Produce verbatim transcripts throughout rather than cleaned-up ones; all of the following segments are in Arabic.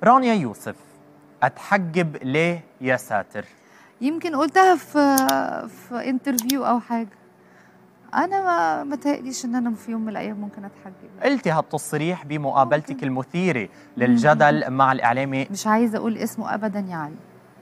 رانيا يوسف، أتحجب ليه يا ساتر؟ يمكن قلتها في في انترفيو او حاجه. انا ما ما تهيأليش ان انا في يوم من الايام ممكن اتحجب. قلتي هالتصريح بمقابلتك المثيره للجدل مع الاعلامي. مش عايزه اقول اسمه ابدا يا علي،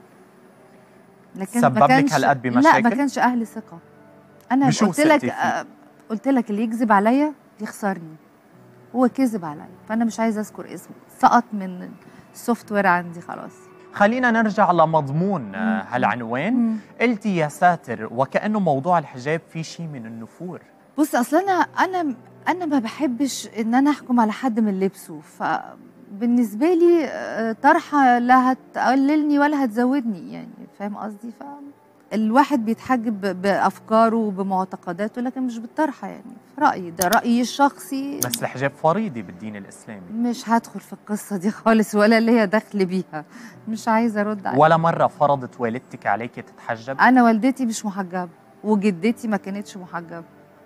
لكن سبب ما كانش لك هالقد بمشاكل؟ لا، ما كانش اهل ثقه. انا قلت لك فيه؟ قلت لك اللي يكذب عليا يخسرني. هو كذب عليا، فانا مش عايزه اذكر اسمه، سقط من السوفت وير عندي خلاص. خلينا نرجع لمضمون هالعنوان. قلتي يا ساتر وكأنه موضوع الحجاب في شيء من النفور. بص، اصل انا انا انا ما بحبش ان انا احكم على حد من لبسه، فبالنسبه لي طرحه لا هتقللني ولا هتزودني، يعني فاهم قصدي؟ فالواحد بيتحجب بافكاره وبمعتقداته، لكن مش بالطرحه، يعني رايي ده رايي الشخصي. بس الحجاب فريضي بالدين الاسلامي. مش هدخل في القصه دي خالص، ولا ليا دخل بيها، مش عايزه ارد عليها. ولا مره فرضت والدتك عليكي تتحجب؟ انا والدتي مش محجبه، وجدتي ما كانتش محجبه،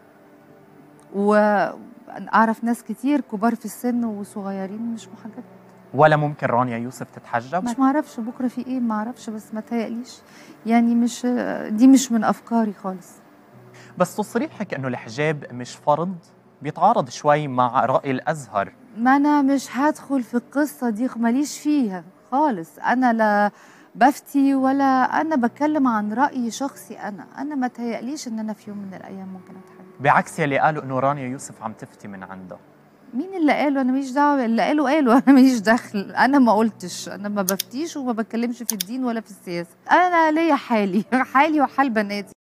واعرف ناس كتير كبار في السن وصغيرين مش محجبات. ولا ممكن رانيا يوسف تتحجب؟ مش معرفش بكره في ايه، معرفش، بس ما تهيأليش، يعني مش دي مش من افكاري خالص. بس تصريحك انه الحجاب مش فرض بيتعارض شوي مع رأي الازهر. ما انا مش هدخل في القصه دي، ماليش فيها خالص. انا لا بفتي ولا انا بتكلم عن راي شخصي. انا انا ما تهيأليش ان انا في يوم من الايام ممكن اتحجب، بعكس يلي قالوا انه رانيا يوسف عم تفتي من عنده. مين اللي قاله؟ انا ماليش دعوه، اللي قالوا قالوا، انا ماليش دخل. انا ما قلتش، انا ما بفتيش وما بتكلمش في الدين ولا في السياسه. انا ليا حالي حالي وحال بناتي.